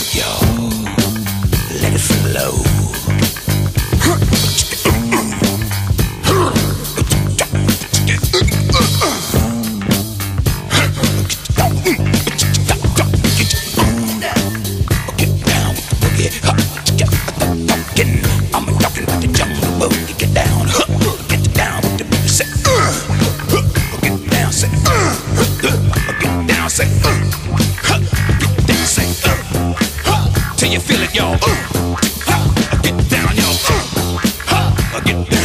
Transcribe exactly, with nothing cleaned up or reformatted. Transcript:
Yo, let it flow. Get down, boogie. I'm talking about the jungle boogie. Get down, get down with the boogie. Say, get down, say, get down, say, get down, say, till you feel it, y'all. Get down, y'all. Get down.